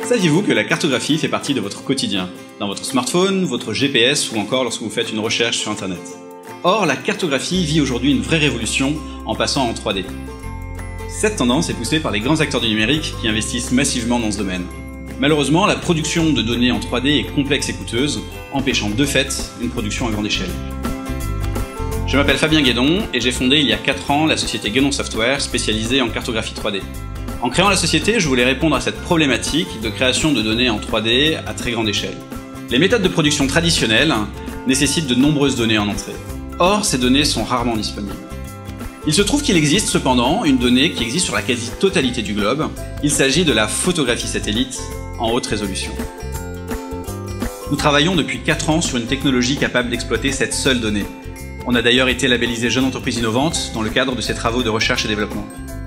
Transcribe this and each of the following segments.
Saviez-vous que la cartographie fait partie de votre quotidien, dans votre smartphone, votre GPS ou encore lorsque vous faites une recherche sur Internet? Or, la cartographie vit aujourd'hui une vraie révolution en passant en 3D. Cette tendance est poussée par les grands acteurs du numérique qui investissent massivement dans ce domaine. Malheureusement, la production de données en 3D est complexe et coûteuse, empêchant de fait une production à grande échelle. Je m'appelle Fabien Guédon et j'ai fondé il y a 4 ans la société Guédon Software spécialisée en cartographie 3D. En créant la société, je voulais répondre à cette problématique de création de données en 3D à très grande échelle. Les méthodes de production traditionnelles nécessitent de nombreuses données en entrée. Or, ces données sont rarement disponibles. Il se trouve qu'il existe cependant une donnée qui existe sur la quasi-totalité du globe. Il s'agit de la photographie satellite en haute résolution. Nous travaillons depuis 4 ans sur une technologie capable d'exploiter cette seule donnée. On a d'ailleurs été labellisé Jeune Entreprise Innovante dans le cadre de ces travaux de recherche et développement.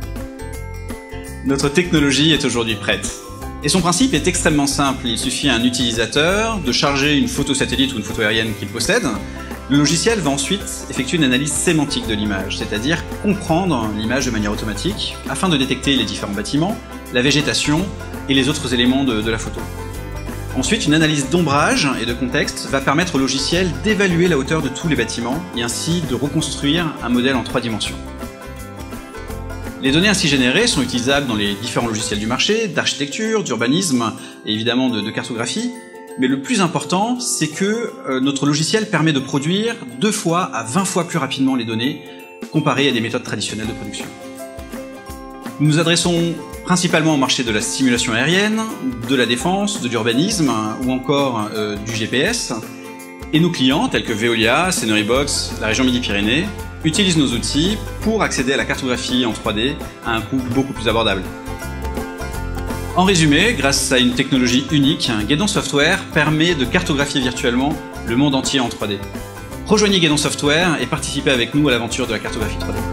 Notre technologie est aujourd'hui prête. Et son principe est extrêmement simple. Il suffit à un utilisateur de charger une photo satellite ou une photo aérienne qu'il possède. Le logiciel va ensuite effectuer une analyse sémantique de l'image, c'est-à-dire comprendre l'image de manière automatique afin de détecter les différents bâtiments, la végétation et les autres éléments de la photo. Ensuite, une analyse d'ombrage et de contexte va permettre au logiciel d'évaluer la hauteur de tous les bâtiments et ainsi de reconstruire un modèle en 3 dimensions. Les données ainsi générées sont utilisables dans les différents logiciels du marché, d'architecture, d'urbanisme et évidemment de cartographie. Mais le plus important, c'est que notre logiciel permet de produire 2 fois à 20 fois plus rapidement les données comparées à des méthodes traditionnelles de production. Nous nous adressons principalement au marché de la simulation aérienne, de la défense, de l'urbanisme ou encore du GPS. Et nos clients, tels que Veolia, Sceneribox, la région Midi-Pyrénées, utilisent nos outils pour accéder à la cartographie en 3D à un coût beaucoup plus abordable. En résumé, grâce à une technologie unique, Guédon Software permet de cartographier virtuellement le monde entier en 3D. Rejoignez Guédon Software et participez avec nous à l'aventure de la cartographie 3D.